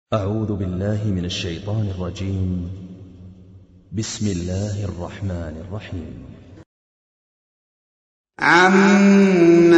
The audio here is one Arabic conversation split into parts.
أعوذ بالله من الشيطان الرجيم. بسم الله الرحمن الرحيم. عَمَّ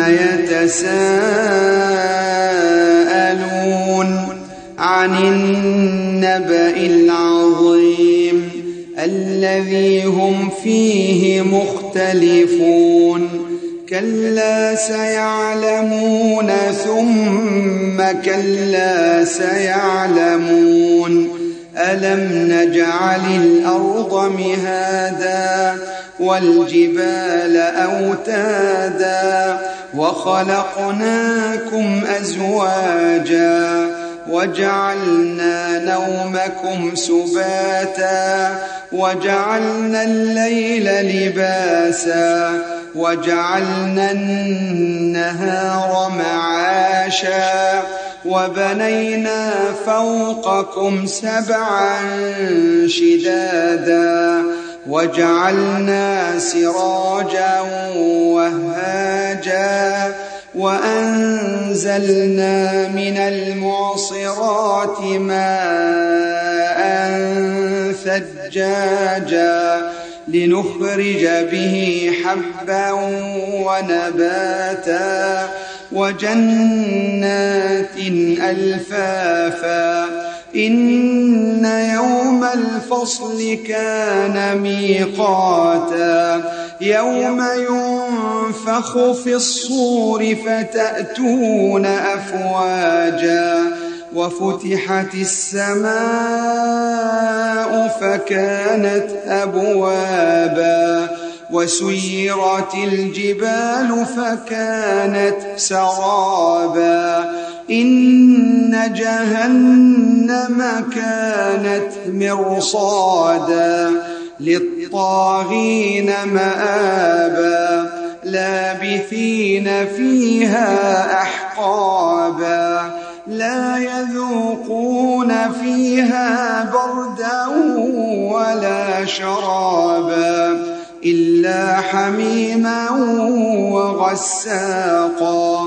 يَتَسَاءَلُونَ عَنِ النَّبَإِ الْعَظِيمِ الَّذِي هُمْ فِيهِ مُخْتَلِفُونَ كَلَّا سَيَعْلَمُونَ ثُمَّ كَلَّا سَيَعْلَمُونَ أَلَمْ نَجْعَلِ الْأَرْضَ مِهَادًا وَالْجِبَالَ أَوْتَادًا وَخَلَقْنَاكُمْ أَزْوَاجًا وَجَعَلْنَا نَوْمَكُمْ سُبَاتًا وَجَعَلْنَا اللَّيْلَ لِبَاسًا وَجَعَلْنَا النَّهَارَ مَعَاشًا وَبَنَيْنَا فَوْقَكُمْ سَبْعًا شِدَادًا وَجَعَلْنَا سِرَاجًا وَهَّاجًا وَأَنزَلْنَا مِنَ الْمُعْصِرَاتِ مَاءً ثَجَّاجًا لِنُخْرِجَ بِهِ حَبًّا وَنَبَاتًا وَجَنَّاتٍ أَلْفَافًا إِنَّ يَوْمَ الْفَصْلِ كَانَ مِيقَاتًا يَوْمَ يُنفَخُ فِي الصُّورِ فَتَأْتُونَ أَفْوَاجًا وَفُتِحَتِ السَّمَاءُ فَكَانَتْ أَبْوَابًا وَسُيِّرَتِ الْجِبَالُ فَكَانَتْ سَرَابًا إِنَّ جَهَنَّمَ كَانَتْ مِرْصَادًا لِلطَّاغِينَ مَآبًا لَابِثِينَ فِيهَا أَحْقَابًا لَا يَذُوقُونَ فِيهَا بَرْدًا وَلَا شَرَابًا إِلَّا حَمِيمًا وَغَسَّاقًا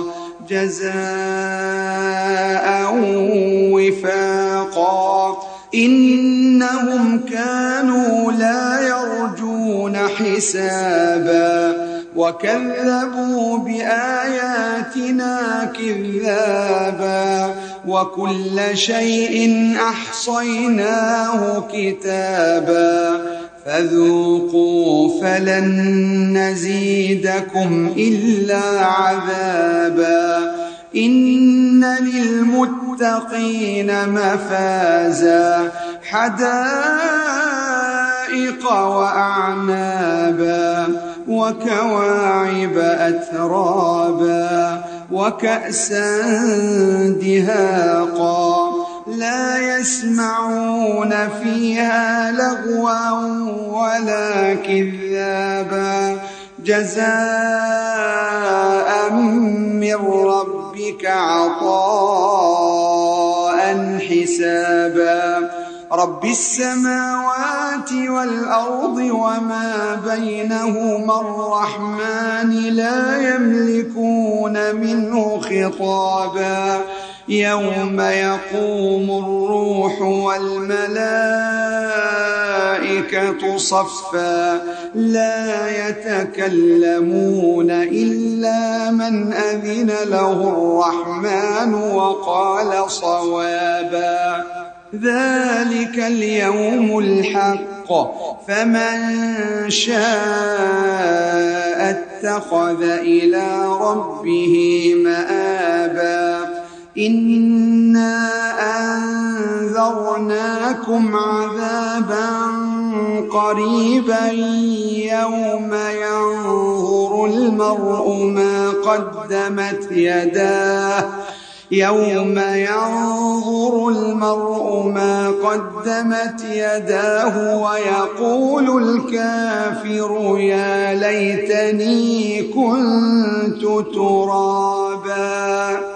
جَزَاءً وِفَاقًا إِنَّهُمْ كَانُوا لَا يَرْجُونَ حِسَابًا وَكَذَّبُوا بِآيَاتِنَا كِذَّابًا وَكُلَّ شَيْءٍ أَحْصَيْنَاهُ كِتَابًا فَذُوقُوا فَلَن نَّزِيدَكُمْ إِلَّا عَذَابًا إِنَّ لِلْمُتَّقِينَ مَفَازًا حَدَائِقَ وَأَعْنَابًا وَكَوَاعِبَ أَتْرَابًا وَكَأْسًا دِهَاقًا لَا يَسْمَعُونَ فِيهَا لَغْوًا وَلَا كِذَّابًا جَزَاءً مِّن رَّبِّكَ عَطَاءً حِسَابًا رَبِّ السَّمَاوَاتِ وَالْأَرْضِ وَمَا بَيْنَهُمَا الرَّحْمَٰنِ لَا يَمْلِكُونَ مِنْهُ خِطَابًا يَوْمَ يَقُومُ الرُّوحُ وَالْمَلَائِكَةُ صَفًّا لَا يَتَكَلَّمُونَ إِلَّا مَنْ أَذِنَ لَهُ الرَّحْمَٰنُ وَقَالَ صَوَابًا ذَلِكَ الْيَوْمُ الْحَقُّ فَمَن شَاءَ اتَّخَذَ إِلَىٰ رَبِّهِ مَآبًا إِنَّا أَنذَرْنَاكُمْ عَذَابًا قَرِيبًا يَوْمَ يَنظُرُ الْمَرْءُ مَا قَدَّمَتْ يَدَاهُ وَيَقُولُ الْكَافِرُ يَا لَيْتَنِي كُنتُ تُرَابًا